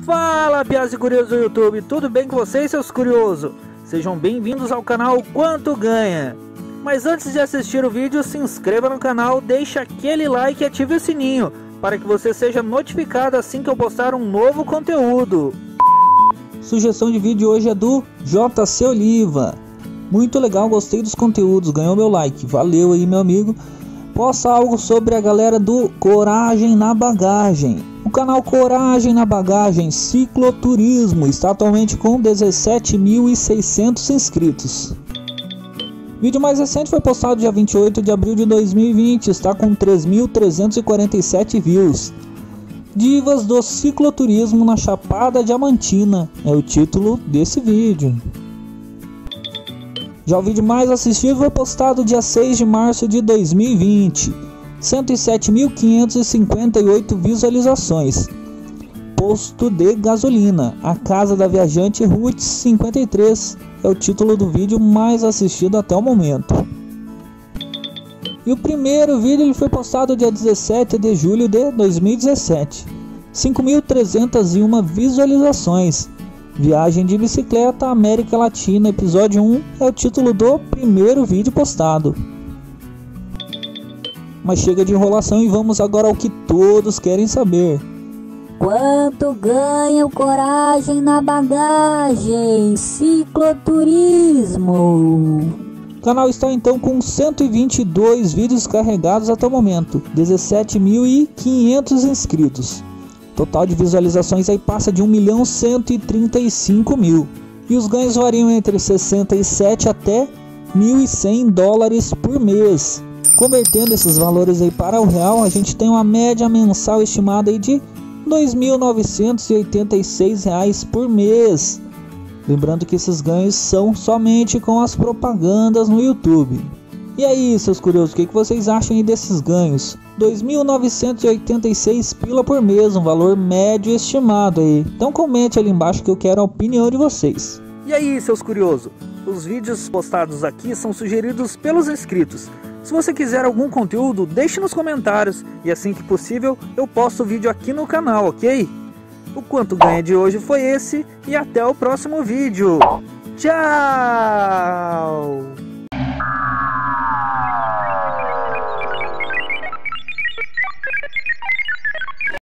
Fala, piadas e curiosos do YouTube, tudo bem com vocês, seus curiosos? Sejam bem-vindos ao canal Quanto Ganha. Mas antes de assistir o vídeo, se inscreva no canal, deixe aquele like e ative o sininho para que você seja notificado assim que eu postar um novo conteúdo. Sugestão de vídeo hoje é do JC Oliva. Muito legal, gostei dos conteúdos, ganhou meu like, valeu aí meu amigo. Posta algo sobre a galera do Coragem na Bagagem. O canal Coragem na Bagagem Cicloturismo está atualmente com 17.600 inscritos. O vídeo mais recente foi postado dia 28 de abril de 2020, está com 3.347 views. Divas do cicloturismo na Chapada Diamantina é o título desse vídeo. Já o vídeo mais assistido foi postado dia 6 de março de 2020, 107.558 visualizações. Posto de gasolina, a casa da viajante Ruth 53 é o título do vídeo mais assistido até o momento. E o primeiro vídeo ele foi postado dia 17 de julho de 2017, 5.301 visualizações. Viagem de bicicleta América Latina, episódio 1 é o título do primeiro vídeo postado. Mas chega de enrolação e vamos agora ao que todos querem saber. Quanto ganha o Coragem na Bagagem Cicloturismo? O canal está então com 122 vídeos carregados até o momento, 17.500 inscritos. Total de visualizações aí passa de 1.135.000. E os ganhos variam entre 67 até $1.100 por mês. Convertendo esses valores aí para o real, a gente tem uma média mensal estimada aí de R$ 2.986 por mês. Lembrando que esses ganhos são somente com as propagandas no YouTube. E aí, seus curiosos, o que vocês acham aí desses ganhos? 2.986 pila por mês, um valor médio estimado aí. Então comente ali embaixo que eu quero a opinião de vocês. E aí, seus curiosos, os vídeos postados aqui são sugeridos pelos inscritos. Se você quiser algum conteúdo, deixe nos comentários e assim que possível eu posto o vídeo aqui no canal, ok? O Quanto Ganha de hoje foi esse e até o próximo vídeo. Tchau!